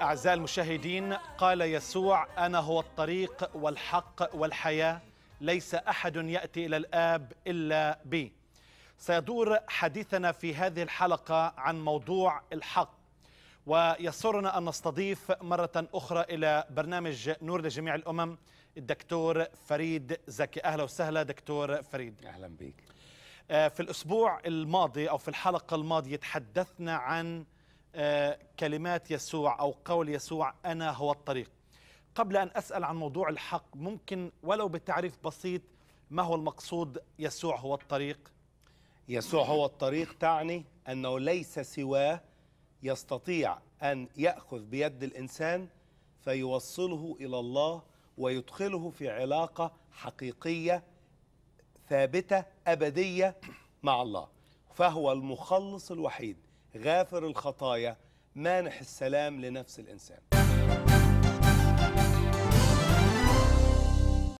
أعزائي المشاهدين، قال يسوع: أنا هو الطريق والحق والحياة، ليس أحد يأتي إلى الآب إلا بي. سيدور حديثنا في هذه الحلقة عن موضوع الحق، ويسرنا أن نستضيف مرة أخرى إلى برنامج نور لجميع الأمم الدكتور فريد زكي. أهلا وسهلا دكتور فريد. أهلا بك. في الأسبوع الماضي أو في الحلقة الماضية تحدثنا عن كلمات يسوع أو قول يسوع: أنا هو الطريق. قبل أن أسأل عن موضوع الحق، ممكن ولو بتعريف بسيط ما هو المقصود يسوع هو الطريق؟ يسوع هو الطريق تعني أنه ليس سواه يستطيع أن يأخذ بيد الإنسان فيوصله إلى الله ويدخله في علاقة حقيقية ثابتة أبدية مع الله. فهو المخلص الوحيد، غافر الخطايا، مانح السلام لنفس الإنسان.